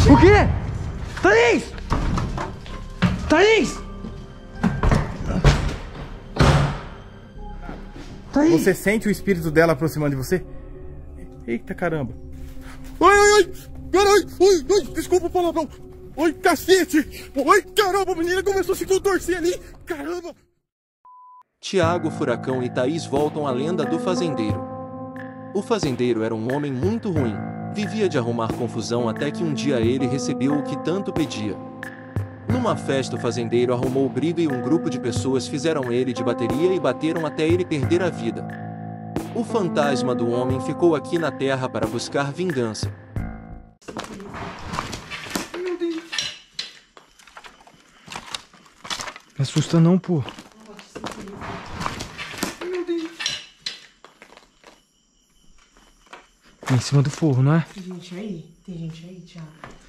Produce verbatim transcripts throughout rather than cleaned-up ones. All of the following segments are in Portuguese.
O quê? Thaís! Thaís! Thaís! Você sente o espírito dela aproximando de você? Eita caramba! Ai, ai, ai! Caralho! Ai, ai! Desculpa o palavrão! Ai, cacete! Ai, caramba! A menina começou a se contorcer ali! Caramba! Tiago, Furacão e Thaís voltam à lenda do fazendeiro. O fazendeiro era um homem muito ruim. Vivia de arrumar confusão até que um dia ele recebeu o que tanto pedia. Numa festa, o fazendeiro arrumou briga e um grupo de pessoas fizeram ele de bateria e bateram até ele perder a vida. O fantasma do homem ficou aqui na terra para buscar vingança. Meu Deus. Me assusta não, pô. Meu Deus. É em cima do forro, não é? Tem gente aí? Tem gente aí, Thiago?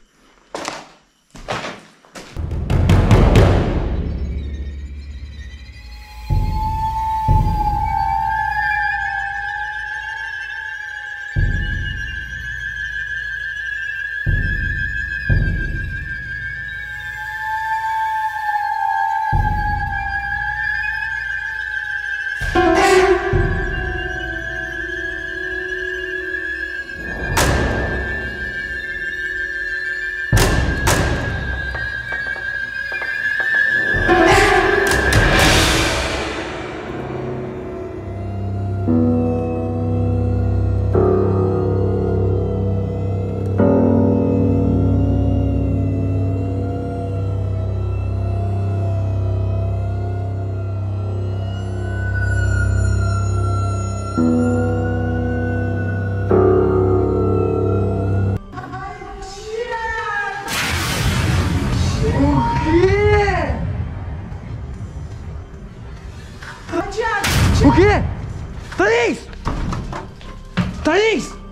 O quê? Thaís! Thaís!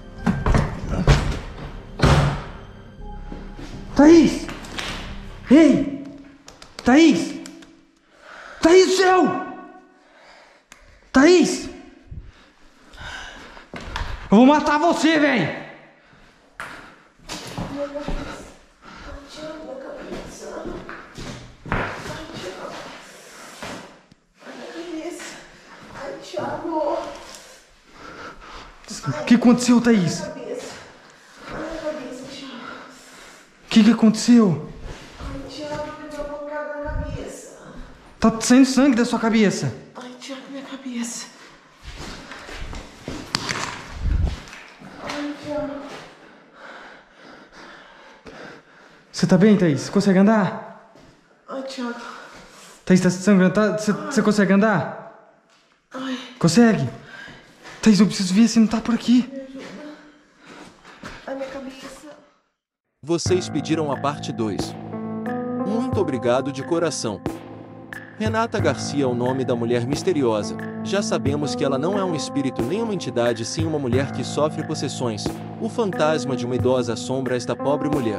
Thaís! Ei! Thaís! Thaís do céu! Thaís! Eu vou matar você, velho! O que aconteceu, Thaís? O que, que aconteceu? Ai, Thiago, me deu uma pancada na cabeça. Tá saindo sangue da sua cabeça. Ai, Thiago, minha cabeça. Ai, Thiago. Você tá bem, Thaís? Você consegue andar? Ai, Thiago. Thaís, tá sangrando? Tá... Você, você consegue andar? Ai. Consegue? Thaís, eu preciso ver se não tá por aqui. Me ajuda. Ai, minha cabeça. Vocês pediram a parte dois. Muito obrigado de coração. Renata Garcia é o nome da mulher misteriosa. Já sabemos que ela não é um espírito nem uma entidade, sim uma mulher que sofre possessões. O fantasma de uma idosa assombra esta pobre mulher.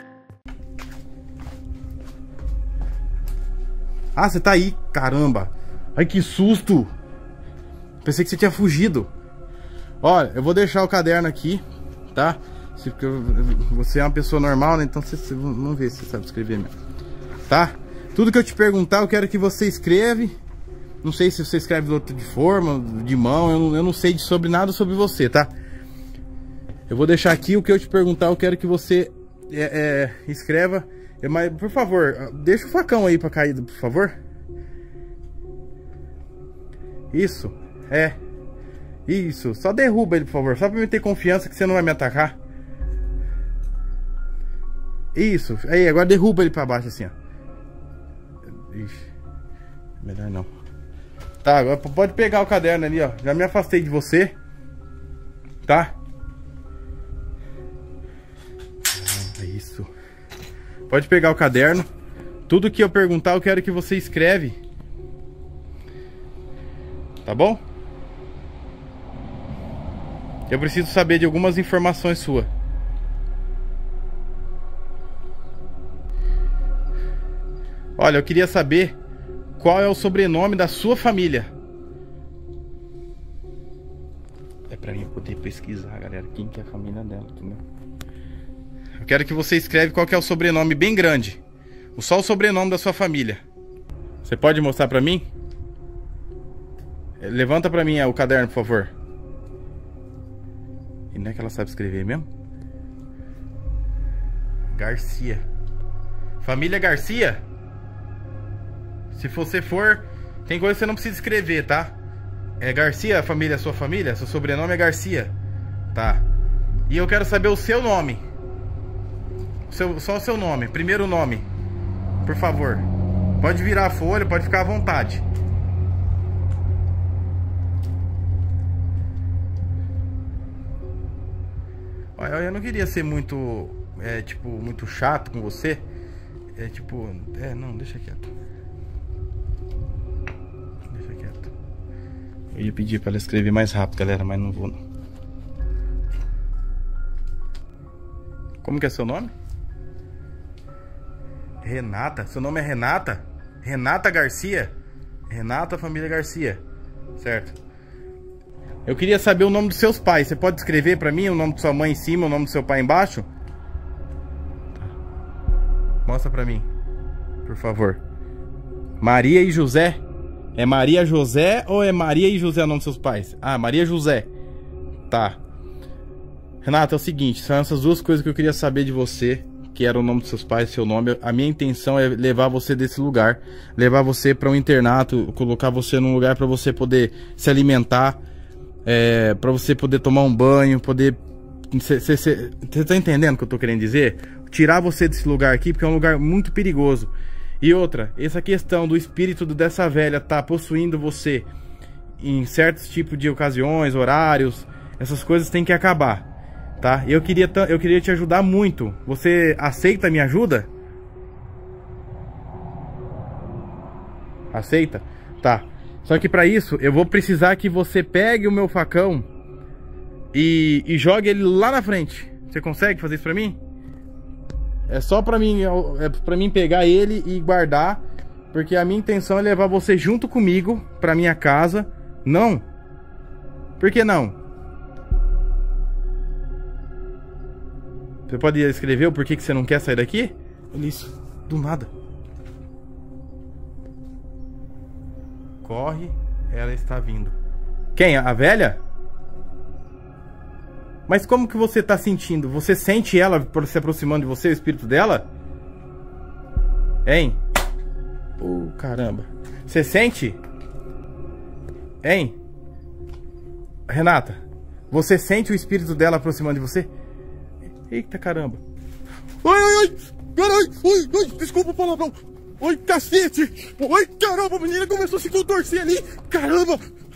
Ah, você tá aí, caramba. Ai, que susto. Pensei que você tinha fugido. Olha, eu vou deixar o caderno aqui, tá? Se, porque você é uma pessoa normal, né? Então você, você, vamos ver se você sabe escrever mesmo. Tá? Tudo que eu te perguntar, eu quero que você escreve. Não sei se você escreve de outra de forma, de mão. Eu não, eu não sei de sobre nada sobre você, tá? Eu vou deixar aqui o que eu te perguntar. Eu quero que você é, é, escreva. É, mas, por favor, deixa o facão aí pra cair, por favor. Isso. É. Isso. Só derruba ele, por favor. Só pra eu ter confiança que você não vai me atacar. Isso. Aí, agora derruba ele pra baixo assim, ó. Ixi. Melhor não. Tá, agora pode pegar o caderno ali, ó. Já me afastei de você. Tá? Ah, isso. Pode pegar o caderno. Tudo que eu perguntar, eu quero que você escreve. Tá bom? Eu preciso saber de algumas informações suas. Olha, eu queria saber qual é o sobrenome da sua família. É pra mim poder pesquisar, galera, quem que é a família dela, entendeu? quero que você escreve qual que é o sobrenome bem grande. Só o sobrenome da sua família. Você pode mostrar pra mim? Levanta pra mim o caderno, por favor. E não é que ela sabe escrever mesmo? Garcia. Família Garcia? Se você for, tem coisa que você não precisa escrever, tá? É Garcia, a família, a sua família? Seu sobrenome é Garcia. Tá. E eu quero saber o seu nome. Seu, só o seu nome, primeiro nome. Por favor. Pode virar a folha, pode ficar à vontade. Olha, eu não queria ser muito, é, tipo, muito chato com você. É, tipo, é, não, deixa quieto. Deixa quieto. Eu ia pedir pra ela escrever mais rápido, galera, mas não vou, não. Como que é seu nome? Renata? Seu nome é Renata? Renata Garcia? Renata, família Garcia. Certo. Eu queria saber o nome dos seus pais. Você pode escrever pra mim o nome de sua mãe em cima, o nome do seu pai embaixo? Mostra pra mim, por favor. Maria e José? É Maria José ou é Maria e José o nome dos seus pais? Ah, Maria José. Tá. Renata, é o seguinte, são essas duas coisas que eu queria saber de você, que era o nome dos seus pais, seu nome. A minha intenção é levar você desse lugar, levar você para um internato, colocar você num lugar para você poder se alimentar, é, para você poder tomar um banho, poder... Você tá entendendo o que eu tô querendo dizer? Tirar você desse lugar aqui, porque é um lugar muito perigoso. E outra, essa questão do espírito dessa velha tá possuindo você em certos tipos de ocasiões, horários, essas coisas tem que acabar, tá? Eu queria, eu queria te ajudar muito. Você aceita a minha ajuda? Aceita? Tá. Só que pra isso, eu vou precisar que você pegue o meu facão e, e jogue ele lá na frente. Você consegue fazer isso pra mim? É só pra mim, é pra mim pegar ele e guardar, porque a minha intenção é levar você junto comigo pra minha casa. Não. Por que não? Você pode escrever o porquê que você não quer sair daqui? Olha isso, do nada. Corre, ela está vindo. Quem? A velha? Mas como que você tá sentindo? Você sente ela se aproximando de você, o espírito dela? Hein? Oh, caramba. Você sente? Hein? Renata, você sente o espírito dela aproximando de você? Eita, caramba. Ai, ai, ai. Caralho. Ai, ai, desculpa o palavrão. Ai, cacete. Ai, caramba, a menina começou a se contorcer ali. Caramba.